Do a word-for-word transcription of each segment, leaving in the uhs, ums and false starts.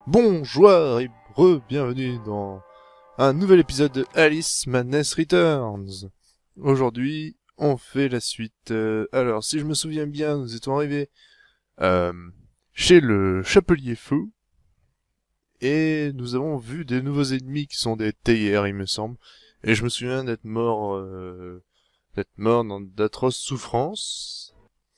Bonjour et re-bienvenue dans un nouvel épisode de Alice Madness Returns. Aujourd'hui, on fait la suite. Euh, alors, si je me souviens bien, nous étions arrivés euh, chez le Chapelier Fou. Et nous avons vu des nouveaux ennemis qui sont des théières, il me semble. Et je me souviens d'être mort, euh, d'être mort dans d'atroces souffrances.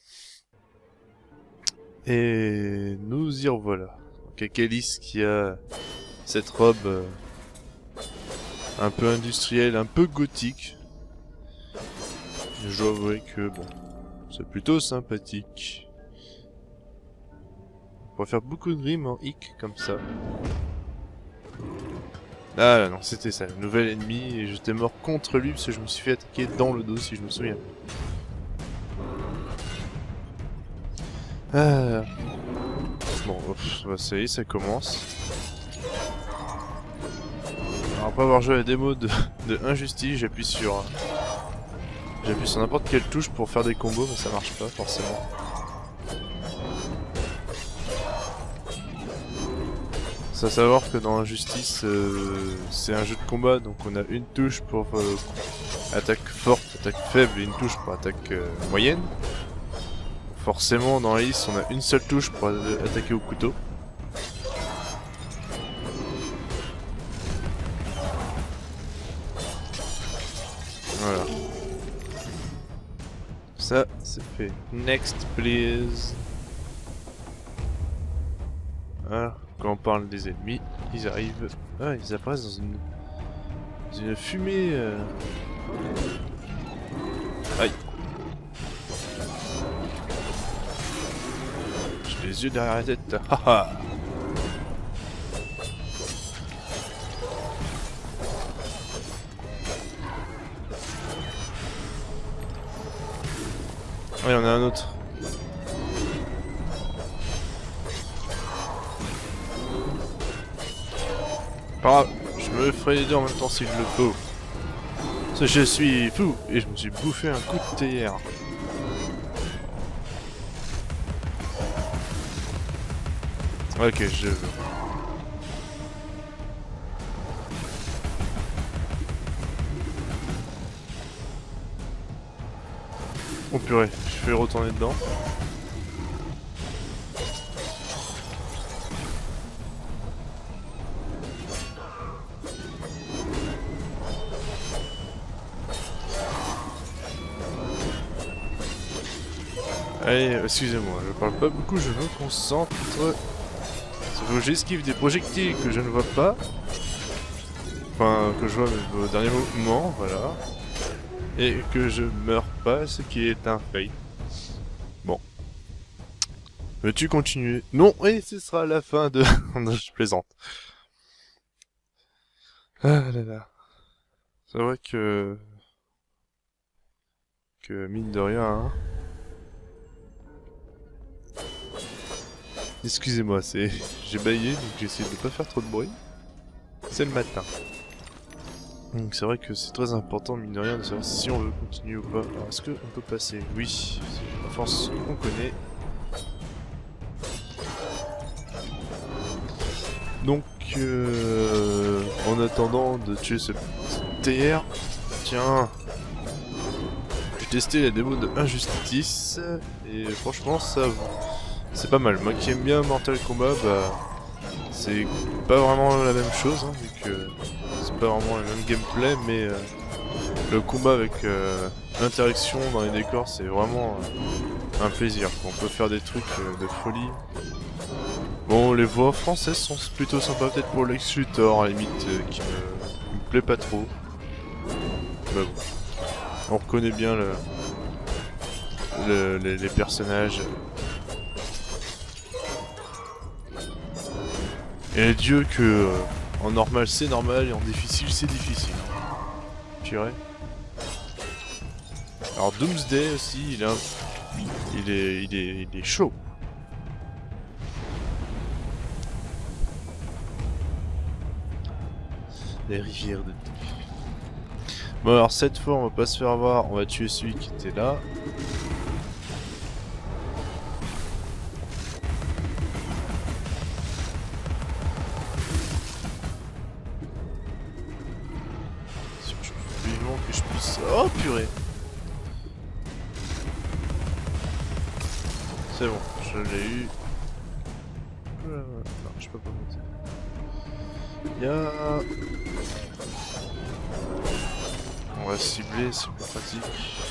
Et nous y revoilà. Donc avec Alice qui a cette robe euh, un peu industrielle, un peu gothique. Je dois avouer que bon, c'est plutôt sympathique. On pourrait faire beaucoup de rimes en hic comme ça. Ah là, non, c'était ça, le nouvel ennemi, et j'étais mort contre lui parce que je me suis fait attaquer dans le dos si je me souviens. Ah. Bon, pff, bah, ça y est, ça commence. Alors, après avoir joué à la démo de, de Injustice, j'appuie sur... J'appuie sur n'importe quelle touche pour faire des combos, mais ça marche pas forcément. Ça à savoir que dans Injustice, euh, c'est un jeu de combat, donc on a une touche pour euh, attaque forte, attaque faible, et une touche pour attaque euh, moyenne. Forcément, dans Alice, on a une seule touche pour attaquer au couteau. Voilà. Ça, c'est fait. Next, please. Alors, quand on parle des ennemis, ils arrivent... Ah, ils apparaissent dans une... Dans une fumée... Euh... Aïe. J'ai les yeux derrière la tête. Haha. Ah, il y en a un autre. Pas grave, je me ferai les deux en même temps s'il le faut. Parce que je suis fou et je me suis bouffé un coup de théière. Ok, je veux. Oh purée, je vais retourner dedans. Allez, excusez-moi, je parle pas beaucoup, je me concentre. Il faut que j'esquive des projectiles que je ne vois pas. Enfin, que je vois au dernier moment, voilà. Et que je meurs pas, ce qui est un fail. Bon. Veux-tu continuer? Non, et ce sera la fin de... Non, je plaisante. Ah là là. C'est vrai que... Que mine de rien, hein. Excusez-moi, c'est... J'ai baillé, donc j'ai essayé de pas faire trop de bruit. C'est le matin. Donc c'est vrai que c'est très important, mine de rien, de savoir si on veut continuer ou pas. Alors est-ce qu'on peut passer? Oui, c'est la force qu'on connaît. Donc, euh, en attendant de tuer ce T R, tiens, j'ai testé la démo de Injustice, et franchement ça... C'est pas mal. Moi qui aime bien Mortal Kombat, bah... C'est pas vraiment la même chose, hein, vu que c'est pas vraiment le même gameplay, mais euh, le combat avec euh, l'interaction dans les décors, c'est vraiment euh, un plaisir. On peut faire des trucs euh, de folie. Bon, les voix françaises sont plutôt sympas, peut-être pour Lex Luthor, à la limite, euh, qui, me, qui me plaît pas trop. Bah bon. On reconnaît bien le, le, les, les personnages. Et les dieux que euh, en normal c'est normal et en difficile c'est difficile. Purée. Alors Doomsday aussi, il est, un... il est, il est, il est chaud. Les rivières de... Bon alors cette fois on va pas se faire avoir, on va tuer celui qui était là. que je puisse... Oh purée. C'est bon, je l'ai eu. Euh, non, je peux pas monter. Il y a... On va cibler, c'est plus pratique.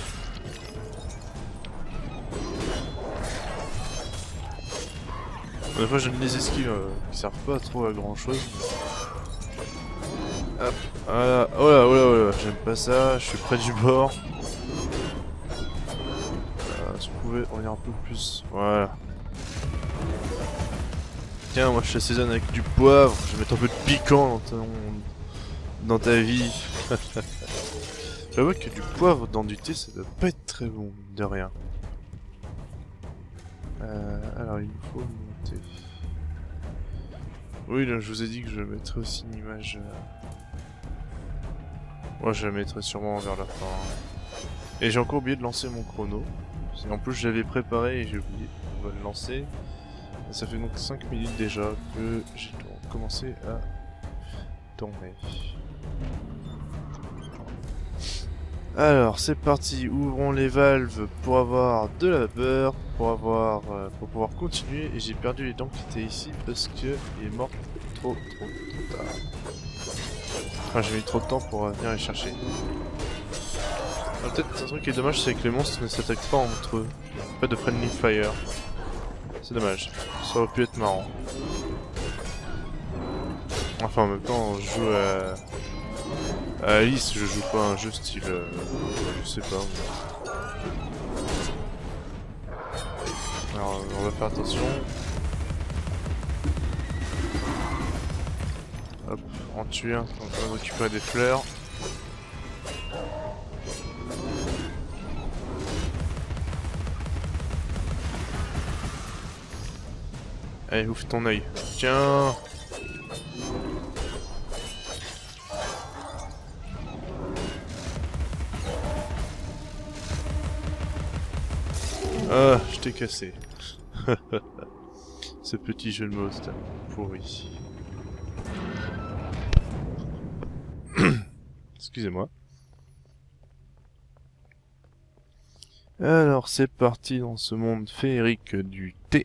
Des fois j'aime les esquives euh, qui servent pas trop à grand chose. Hop, voilà, oh là, oh là, oh là, j'aime pas ça, je suis près du bord. Euh, si vous pouvez revenir un peu plus, voilà. Tiens, moi je t'assaisonne avec du poivre, je vais mettre un peu de piquant dans, ton... dans ta vie. J'avoue que du poivre dans du thé ça doit pas être très bon, de rien. Euh, alors il me faut monter. Oui, là, je vous ai dit que je mettrais aussi une image. Euh... Moi, je la mettrai sûrement vers la fin. Et j'ai encore oublié de lancer mon chrono. En plus, je l'avais préparé et j'ai oublié. On va le lancer. Et ça fait donc cinq minutes déjà que j'ai commencé à tourner. Alors, c'est parti. Ouvrons les valves pour avoir de la vapeur, pour avoir, euh, pour pouvoir continuer. Et j'ai perdu les dents qui étaient ici parce que il est mort trop, trop, trop tard. Enfin, j'ai mis trop de temps pour euh, venir les chercher. Ah, peut-être un truc qui est dommage, c'est que les monstres ne s'attaquent pas entre eux. Pas de friendly fire. C'est dommage. Ça aurait pu être marrant. Enfin, en même temps, je joue à... à Alice, je joue pas à un jeu style... Euh... je sais pas. Mais... alors, on va faire attention. Hop, en tuer un, on va récupérer des fleurs. Allez, ouvre ton œil. Tiens. Ah, je t'ai cassé. Ce petit jeu de mots, c'était pourri. Excusez-moi. Alors, c'est parti dans ce monde féerique du thé.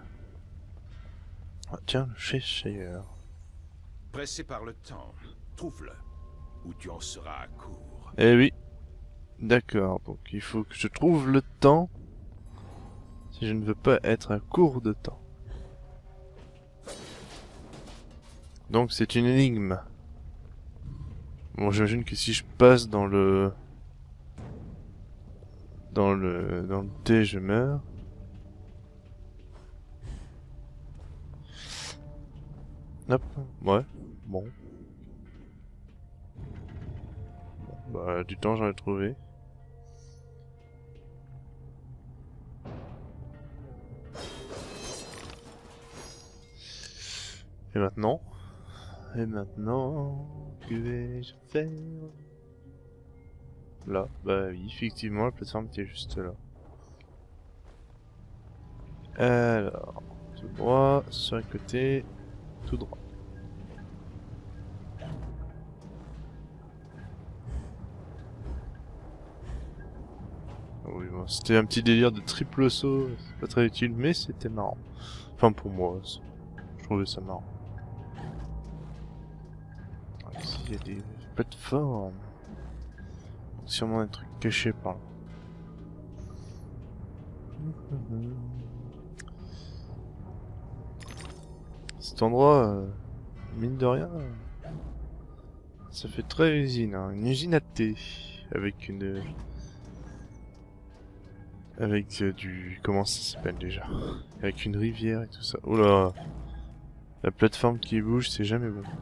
Ah, tiens, le Cheshire. Pressé par le temps, trouve-le, ou tu en seras à court. Eh oui. D'accord, donc il faut que je trouve le temps si je ne veux pas être à court de temps. Donc c'est une énigme. Bon, j'imagine que si je passe dans le... Dans le... Dans le thé, je meurs. Hop, ouais, bon. Bah, du temps, j'en ai trouvé. Et maintenant? Et maintenant, que vais-je faire? Là, bah oui, effectivement, la plateforme était juste là. Alors, tout droit, sur le côté, tout droit. Oui, bon, c'était un petit délire de triple saut, c'est pas très utile, mais c'était marrant. Enfin, pour moi, je trouvais ça marrant. Ici, il y a des plateformes. Sûrement des trucs cachés par là. Cet endroit, euh, mine de rien, ça fait très usine, hein. Une usine à thé, avec une... Avec euh, du... Comment ça s'appelle déjà? Avec une rivière et tout ça. Oh là, la plateforme qui bouge, c'est jamais bon.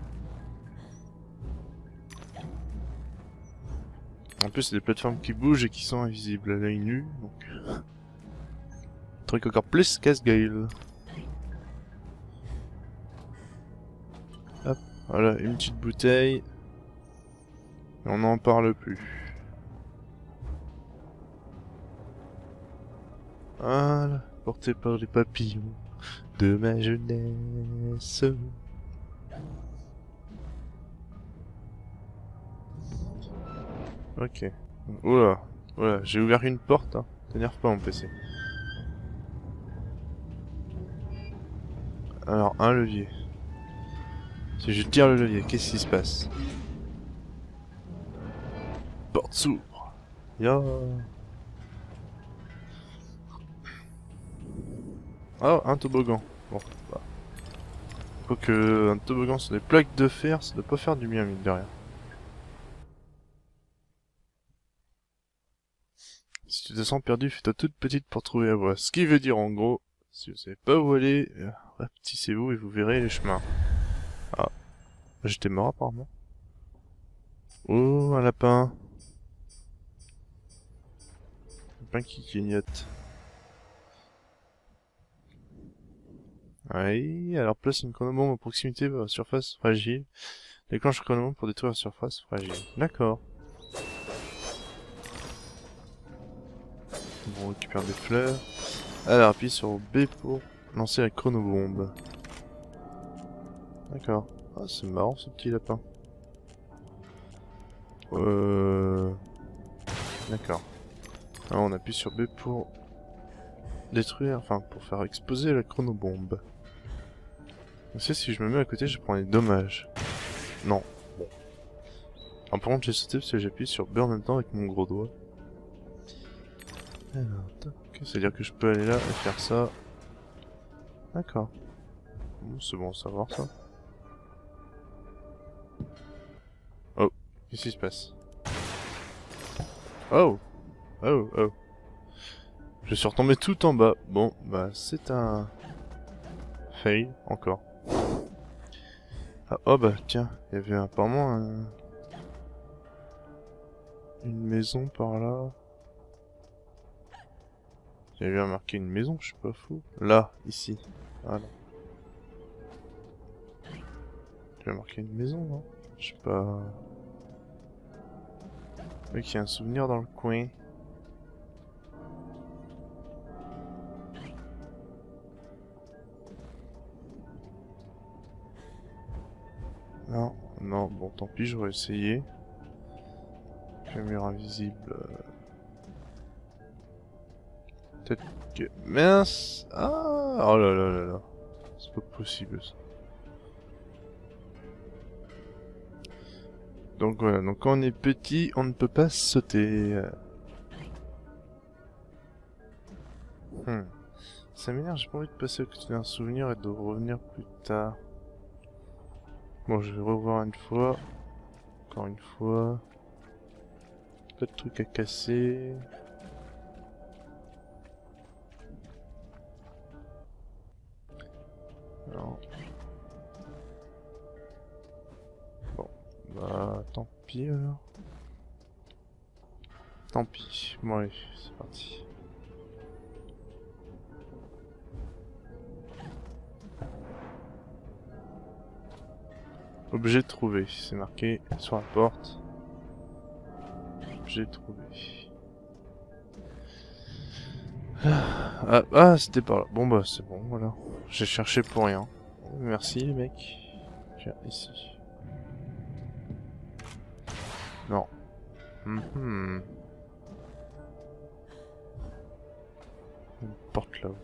En plus, c'est des plateformes qui bougent et qui sont invisibles à l'œil nu, donc... Truc encore plus casse-gueule. Hop, voilà, une petite bouteille. Et on n'en parle plus. Voilà, porté par les papillons de ma jeunesse. Ok. Oula. Oula, j'ai ouvert une porte, hein. T'énerve pas mon P C. Alors, un levier. Si je tire le levier, qu'est-ce qui se passe? Porte s'ouvre. Ya. Oh, un toboggan. Bon, bah. Quoique, un toboggan sur des plaques de fer, ça doit pas faire du bien, mine de rien. Si tu te sens perdu, fais-toi toute petite pour trouver la voie. Ce qui veut dire, en gros, si vous savez pas où aller, euh, rapetissez-vous et vous verrez les chemins. Ah. J'étais mort, apparemment. Oh, un lapin. Un lapin qui clignote. Oui, alors place une chronobombe à proximité de la surface fragile. Déclenche une chronobombe pour détruire la surface fragile. D'accord. Bon, on récupère des fleurs. Alors, appuie sur B pour lancer la chronobombe. D'accord. Ah, c'est marrant ce petit lapin. Euh... D'accord. Alors, on appuie sur B pour détruire, enfin, pour faire exploser la chronobombe. Je sais, si je me mets à côté, je prends des dommages. Non. Bon. Alors, par contre, j'ai sauté parce que j'appuie sur B en même temps avec mon gros doigt. Alors, tac. C'est-à-dire que je peux aller là et faire ça. D'accord. Bon, c'est bon à savoir ça. Oh, qu'est-ce qui se passe? Oh! Oh, oh. Je suis retombé tout en bas. Bon, bah, c'est un... fail, encore. Ah, oh bah, tiens, il y avait apparemment un... une maison par là. J'avais remarqué une maison, je suis pas fou. Là, ici. Voilà. J'ai remarqué une maison, non? Je sais pas... Mec, il y a un souvenir dans le coin. Non, non, bon, tant pis, j'aurais essayé. Le mur invisible... Euh... Peut-être que... Mince! Ah! Oh là là là là. C'est pas possible, ça. Donc voilà, donc quand on est petit, on ne peut pas sauter. Hmm. Ça m'énerve, j'ai pas envie de passer à côté d'un souvenir et de revenir plus tard. Bon, je vais revoir une fois. Encore une fois. Pas de trucs à casser. Non. Bon, bah tant pis alors. Tant pis. Bon allez, c'est parti. Objet trouvé, c'est marqué sur la porte. Objet trouvé. Ah, ah c'était par là. Bon bah c'est bon, voilà. J'ai cherché pour rien. Merci les mecs. Viens ici. Non. Mm-hmm. Une porte là-haut.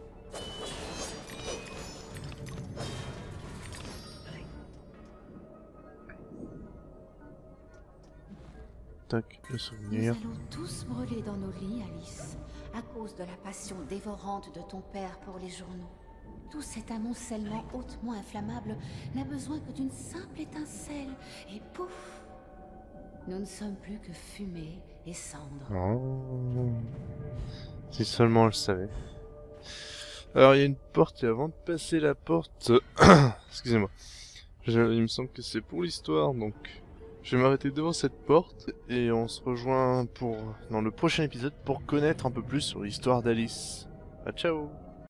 Tac, le souvenir. Nous allons tous brûler dans nos lits, Alice, à cause de la passion dévorante de ton père pour les journaux. Tout cet amoncellement hautement inflammable n'a besoin que d'une simple étincelle, et pouf! Nous ne sommes plus que fumée et cendres. Oh. Si seulement je savais. Alors il y a une porte et avant de passer la porte... Excusez-moi. Je... Il me semble que c'est pour l'histoire, donc... Je vais m'arrêter devant cette porte et on se rejoint pour dans le prochain épisode pour connaître un peu plus sur l'histoire d'Alice. Ah, ciao!